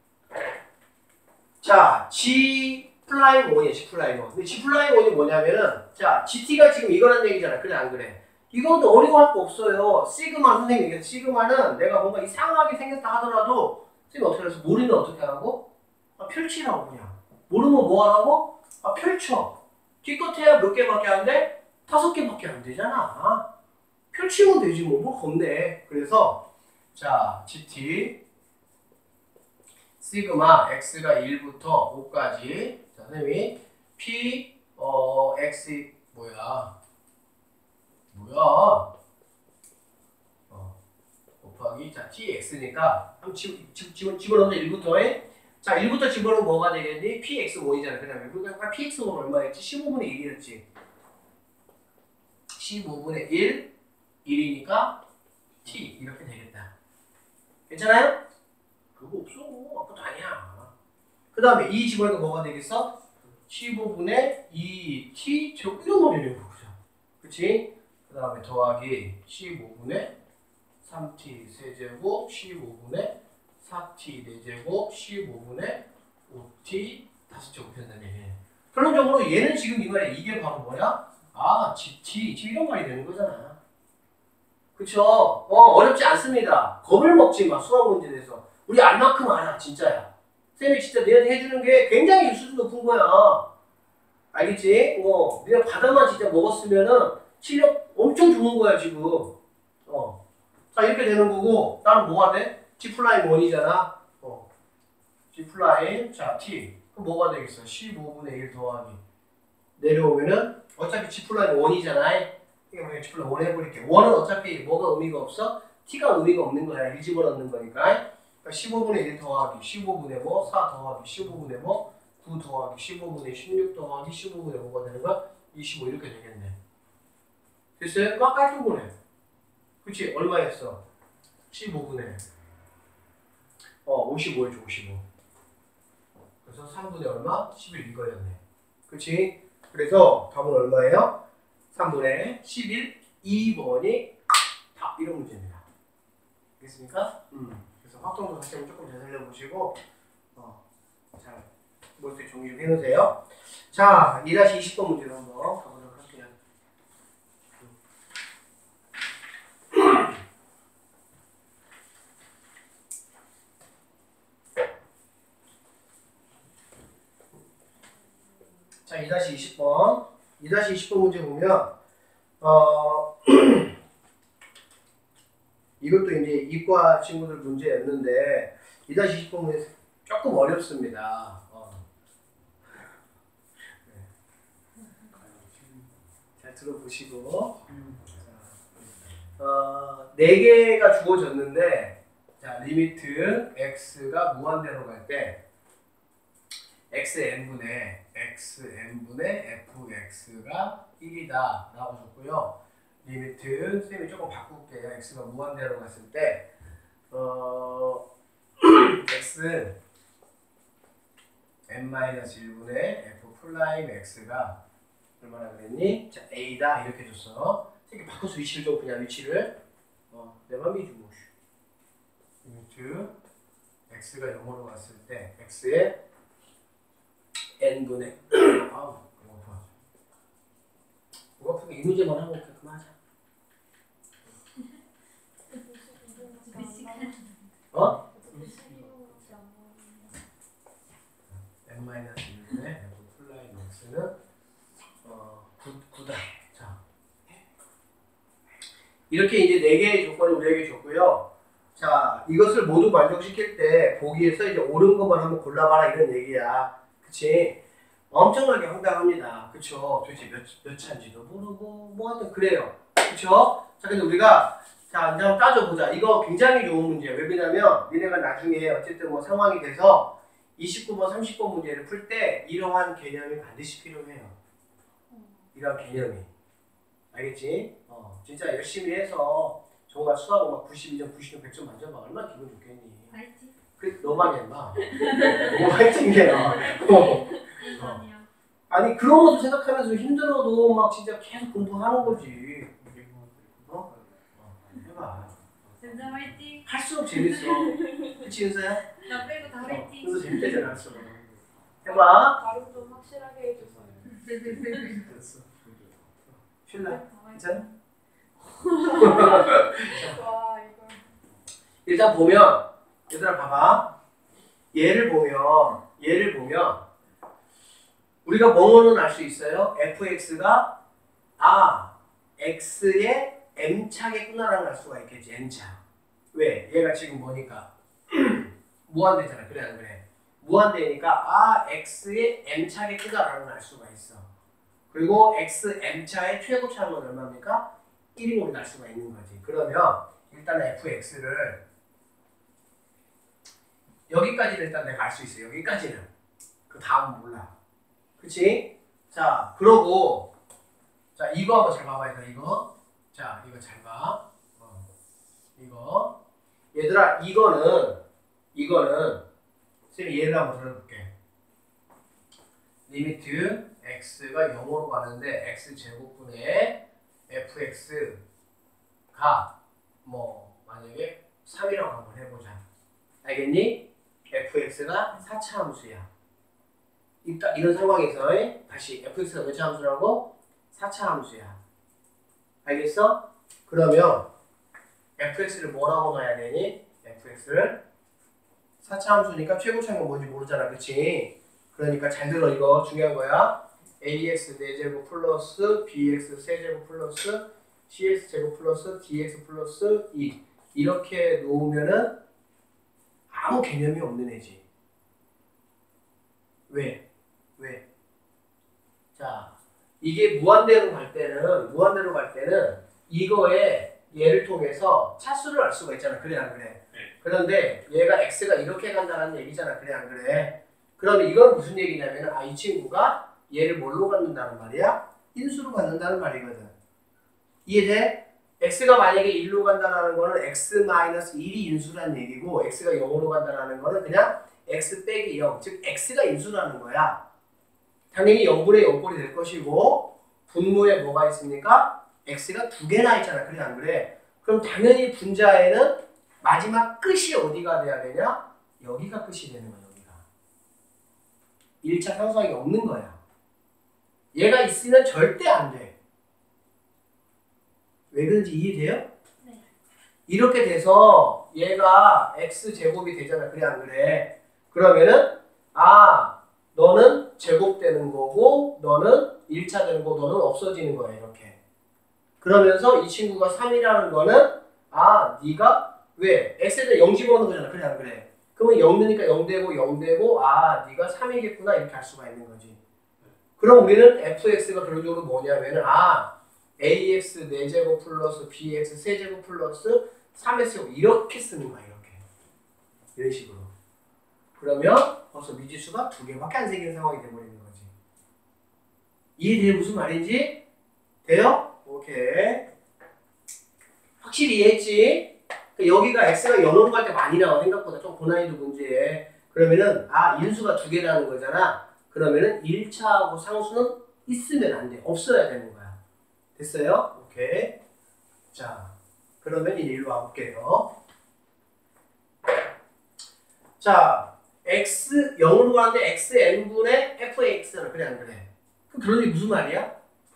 자, G'1이야, G'1. 근데 G'1이 뭐냐면은 자, GT가 지금 이거란 얘기잖아. 그래 안 그래? 이것도 어려워 할 거 없어요. 시그마 선생님이 얘기해서 시그마는 내가 뭔가 이상하게 생겼다 하더라도 선생님이 어떻게 해서 모르면 어떻게 하라고? 펼치라고 그냥. 모르면 뭐 하라고? 펼쳐. 기껏해야 몇 개밖에 안 돼? 5개밖에 안 되잖아. 펼치면 되지 뭐 겁내. 그래서 자 GT 시그마 x가 1부터 5까지 자 선생님이 P x 뭐야 곱하기 자 tx니까 한번 집어넣으면 1부터에 자 1부터 집어넣으면 뭐가 되겠니? px1이잖아. 그다음에 그러니까 px1은 얼마였지? 15분의 1이었지. 15분의 1 1이니까 t 이렇게 되겠다. 괜찮아요? 그거 없어. 아무것도 아니야. 그 다음에 2 집어넣으면 뭐가 되겠어? 15분의 2t 제곱 이런 거 되는 거죠. 그치? 그 다음에 더하기 15분의 3t 세제곱 15분의 4t 4제곱 15분의 5t 5제곱 된다는 얘기예요. 결론적으로 얘는 지금 이 말이야. 이게 바로 뭐야? 아, gt. 지금 이런 말이 되는 거잖아. 그쵸? 어렵지 않습니다. 겁을 먹지 마, 수학 문제에서. 우리 알 만큼 알아, 진짜야. 쌤이 진짜 너한테 해주는 게 굉장히 수준 높은 거야. 알겠지? 네가 바다만 진짜 먹었으면은 실력 엄청 좋은 거야, 지금. 자, 이렇게 되는 거고, 다른 뭐가 돼? G 플라임 1이잖아. G 플라임, 자, T. 그럼 뭐가 되겠어? 15분의 1 더하기. 내려오면은, 어차피 G 플라임 1이잖아. 이게 뭐 G 플라임 1 해버릴게. 1은 어차피 뭐가 의미가 없어? T가 의미가 없는 거야. 1 집어넣는 거니까. 그러니까 15분의 1 더하기, 15분의 뭐, 4 더하기, 15분의 뭐, 9 더하기, 15분의 16 더하기, 15분의 뭐가 되는 거야? 25 이렇게 되겠네. 됐어요? 막 깔끔 보네. 그치? 얼마였어? 15분의 55였죠, 55. 그래서 3분의 얼마? 11 이거였네. 그치? 그래서 답은 얼마예요? 3분의 11, 2번이 답. 이런 문제입니다. 알겠습니까? 그래서 확정도 다시 한번 조금 되살려 보시고, 잘, 머릿속에 정리 좀 해놓으세요. 자, 2-20번 문제로 한번 가보도록 할게요. 자, 2-20번. 2-20번 문제 보면, 이것도 이제 이과 친구들 문제였는데, 2-20번 문제 조금 어렵습니다. 잘 들어보시고, 4개가 주어졌는데, 자, 리미트 x가 무한대로 갈 때, xn분의 fx가 1이다 라고 줬고요. 리미트 쌤이 조금 바꿀게요. x가 무한대로 갔을 때 x n-1분의 f 플라임 x가 얼마나 그랬니? 자, a다 이렇게 줬어. 이렇게 바꿔서 위치를 좀 그냥 위치를 내 맘이지 뭐. 리미트 x가 0으로 갔을 때 x의 n분의 아우 목 아프게 이 문제만 하고 그만하자. n-1분의 f 플라임 x는 9다. 자, 이렇게 이제 4개의 조건을 우리에게 줬고요. 자, 이것을 모두 만족시킬 때 보기에서 이제 옳은 것만 한번 골라봐라 이런 얘기야. 그치? 엄청나게 황당합니다. 그쵸? 도대체 몇 차인지도 모르고 뭐 하여튼 그래요. 그쵸? 자, 근데 우리가 자, 이제 한번 따져보자. 이거 굉장히 좋은 문제예요. 왜 그러냐면 니네가 나중에 어쨌든 뭐 상황이 돼서 29번, 30번 문제를 풀 때 이러한 개념이 반드시 필요해요. 이러한 개념이. 알겠지? 진짜 열심히 해서 정말 수학은 막 92점, 90점, 100점 만점만 얼마나 기분 좋겠니? 화이팅. 그 너만 했나? 뭐 화이팅이야. 아니 그런 것도 생각하면서 힘들어도 막 진짜 계속 공부하는 거지. 해봐. 진짜 화이팅. 할수록 재밌어. 그치 은서야? 나 빼고 다 화이팅. 은서 재밌대잖아 할수록. 해봐. 발음 좀 확실하게 해주세요. 됐어. 쉴라. 괜찮아? 와 이거 일단 보면 얘들아 봐봐. 얘를 보면 우리가 뭐뭐는 알 수 있어요? fx가 x의 m차게 끝나라는 알 수가 있겠지. n차. 왜? 얘가 지금 뭐니까 무한대잖아. 그래 안 그래? 무한대니까 x의 m차게 끝나라는 알 수가 있어. 그리고 x m차의 최고차는 얼마입니까? 1이 알 수가 있는 거지. 그러면 일단 fx를 여기까지는 일단 내가 알 수 있어. 여기까지는. 그 다음은 몰라. 그치? 자, 그러고 자, 이거 한번 잘 봐봐. 이거. 자, 이거 잘 봐. 이거. 얘들아, 이거는 쌤이 예를 한번 들어볼게. 리미트 x가 0으로 가는데 x제곱분의 fx가 뭐 만약에 3이라고 한번 해보자. 알겠니? fx가 4차 함수야. 이런 상황에서 다시 fx가 몇 차 함수라고? 4차 함수야. 알겠어? 그러면 fx를 뭐라고 넣어야 되니? fx를 4차 함수니까 최고차가 뭔지 모르잖아. 그치? 그러니까 잘 들어. 이거 중요한 거야. ax 4제곱 플러스 bx 세제곱 플러스 cs 제곱 플러스 dx 플러스 2 이렇게 놓으면은 아무 개념이 없는 애지. 왜? 자, 이게 무한대로 갈 때는 이거에 얘를 통해서 차수를 알 수가 있잖아. 그래 안 그래? 그런데 얘가 x가 이렇게 간다는 얘기잖아. 그래 안 그래? 그러면 이건 무슨 얘기냐면 이 친구가 얘를 뭘로 갖는다는 말이야? 인수로 갖는다는 말이거든. 이해돼? x가 만약에 1로 간다는 거는 x-1이 인수라는 얘기고 x가 0으로 간다는 거는 그냥 x 빼기 0, 즉 x가 인수라는 거야. 당연히 0분의 0꼴이 될 것이고 분모에 뭐가 있습니까? x가 2개나 있잖아. 그래 안 그래? 그럼 당연히 분자에는 마지막 끝이 어디가 돼야 되냐? 여기가 끝이 되는 거야. 여기가. 1차 상수항이 없는 거야. 얘가 있으면 절대 안 돼. 왜 그런지 이해돼요? 네. 이렇게 돼서 얘가 x제곱이 되잖아. 그래 안 그래? 그러면은 너는 제곱되는 거고 너는 1차 되는 거고 너는 없어지는 거야. 이렇게. 그러면서 이 친구가 3이라는 거는 네가 왜? x에다 0 집어넣는 거잖아. 그래 안 그래? 그러면 0 넣으니까 0 되고 0 되고 네가 3이겠구나 이렇게 할 수가 있는 거지. 그럼 우리는 fx가 결론적으로 뭐냐면은 ax 4제곱 플러스 bx 세제곱 플러스 3x제곱 이렇게 쓰는 거야. 이렇게. 이런 식으로. 그러면 벌써 미지수가 2개밖에 안 생기는 상황이 돼버리는 거지. 이해돼요? 무슨 말인지? 돼요? 오케이. 확실히 이해했지? 여기가 x가 0으로 갈 때 많이 나와. 생각보다 좀 고난이도 문제에. 그러면은 인수가 2개라는 거잖아. 그러면은 1차하고 상수는 있으면 안 돼. 없어야 되는 거야. 됐어요? 오케이. 자, 그러면 이제 일로 와볼게요. 자, x 0으로 가는데 xn분의 fx는 그래 안 그래? 그럼 그러니 무슨 말이야?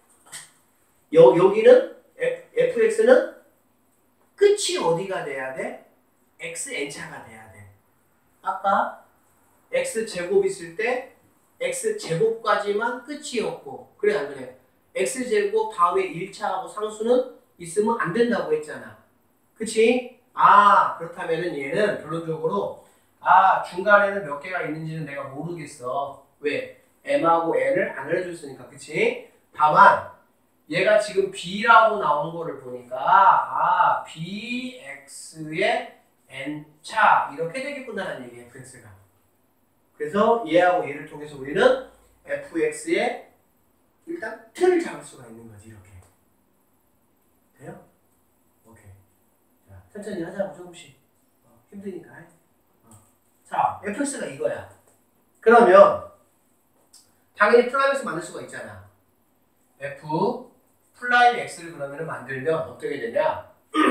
여기는 fx는 끝이 어디가 돼야 돼? xn차가 돼야 돼. 아까 x제곱 있을 때 x제곱까지만 끝이었고 그래 안 그래? x제곱 다음에 1차하고 상수는 있으면 안 된다고 했잖아. 그치? 그렇다면은 얘는 결론적으로 중간에는 몇 개가 있는지는 내가 모르겠어. 왜? m하고 n을 안 알려줬으니까. 그치? 다만 얘가 지금 b라고 나온 거를 보니까 bx의 n차 이렇게 되겠구나라는 얘기야. fx가. 그래서 얘하고 얘를 통해서 우리는 fx의 일단 틀을 잡을 수가 있는 거지. 이렇게. 돼요? 오케이. 자, 천천히 하자고 조금씩. 힘드니까. 자, fx가 이거야. 그러면 당연히 플라임에서 만들 수가 있잖아. f 플라임 x를 그러면 만들면 어떻게 되냐?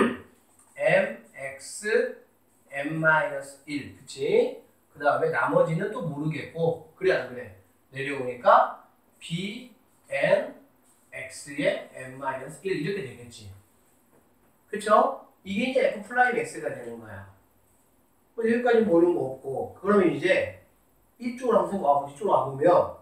mx m-1 그치? 그 다음에 나머지는 또 모르겠고 그래 안 그래? 내려오니까 b n x의 m-1 이렇게 되겠지. 그쵸? 이게 이제 f 플라임 x가 되는 거야. 여기까지 모르는 거 없고 그러면 이제 이쪽으로 한번 와보면 이쪽으로 와보면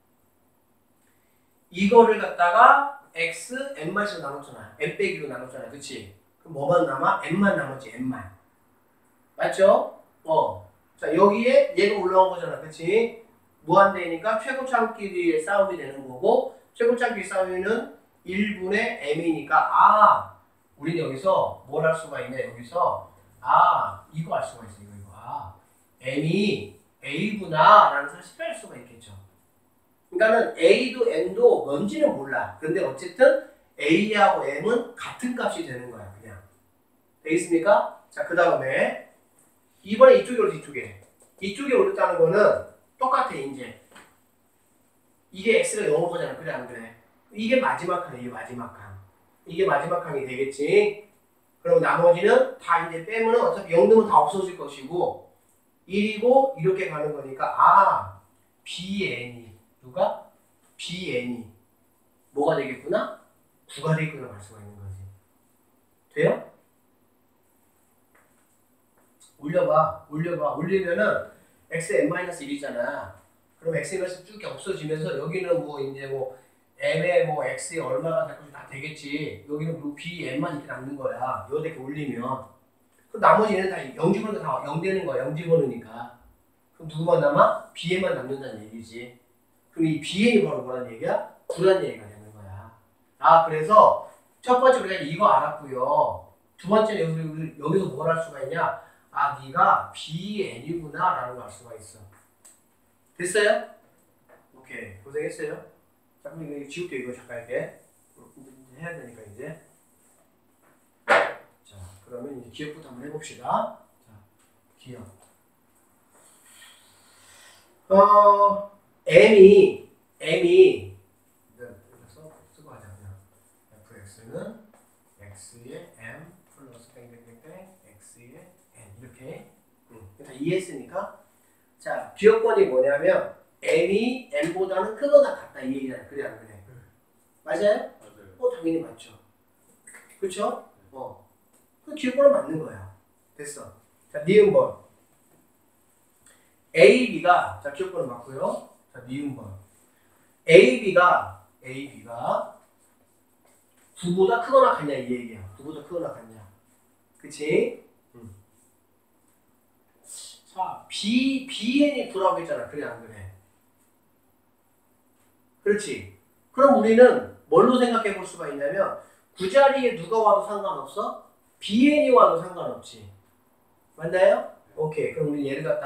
이거를 갖다가 x, n만씩 나눴잖아. n 빼기로 나눴잖아. 그치? 그럼 뭐만 남아? n만 남았지. n만. 맞죠? 자 여기에 얘가 올라온 거잖아. 그치? 무한대니까 최고차끼리의 싸움이 되는 거고 최고차끼리 싸움은 1분의 m이니까 우리는 여기서 뭘 할 수가 있냐. 여기서 이거 알 수가 있어. 이거. m이 a구나 라는 사실을 알 수가 있겠죠. 그러니까는 a도 n도 뭔지는 몰라. 근데 어쨌든 a하고 m은 같은 값이 되는 거야. 그냥. 되겠습니까? 자, 그 다음에 이번에 이쪽에 올렸어. 이쪽에 올렸다는 거는 똑같아. 이제 이게 x가 0을 거잖아. 그래 안 그래? 이게 마지막 칸이야. 이게 마지막 칸. 이게 마지막 칸이 되겠지. 그럼 나머지는 다 이제 빼면 어차피 0 넣으면 다 없어질 것이고 1이고 이렇게 가는 거니까 BN이 누가? BN이 뭐가 되겠구나? 9가 되겠구나 말 수가 있는 거지. 돼요? 올려봐. 올리면은 xn-1이잖아. 그럼 xn-1 쭉 없어지면서 여기는 뭐 이제 뭐 m에 뭐 x에 얼마가 될 것이 다 되겠지. 여기는 뭐 bn만 이렇게 남는 거야. 이거 이렇게 올리면. 그럼 나머지는 다 0집어넣으면 다 0 되는 거야. 0 집어넣으니까. 그럼 누구만 남아? bn만 남는다는 얘기지. 그럼 이 bn이 바로 뭐라는 얘기야? 9라는 얘기가 되는 거야. 그래서 첫 번째 우리가 이거 알았고요. 두 번째는 여기서 뭘 할 수가 있냐? 네가 BN이구나 라는 걸 알 수가 있어. 됐어요? 오케이. 고생했어요. 자, 그럼 이거 지울게. 이거 잠깐 이렇게 해야 되니까 이제. 자, 그러면 이제 기억부터 한번 해봅시다. 자, 기억. M이 쓰고 하자 그냥. fx는 x의 m 플러스 땡땡땡땡 x의 n 이렇게 다 이해했으니까. 자, 기억권이 뭐냐면 m이 n보다는 크거나 같다 이 얘기잖아. 그래 안 그래? 맞아요? 당연히 맞죠. 그렇죠? 그 기억권은 맞는 거야. 됐어. 자, 니은번 AB가 자 기억권은 맞고요. 자, 니은번 AB가 9보다 크거나 같냐 이 얘기야. 9보다 크거나 같냐. 그치? 자, BN이 9라고 했잖아. 그래 안 그래? 그렇지. 그럼 우리는 뭘로 생각해 볼 수가 있냐면 그 자리에 누가 와도 상관없어? BN이 와도 상관없지. 맞나요? 오케이. 그럼 우리 예를 갖다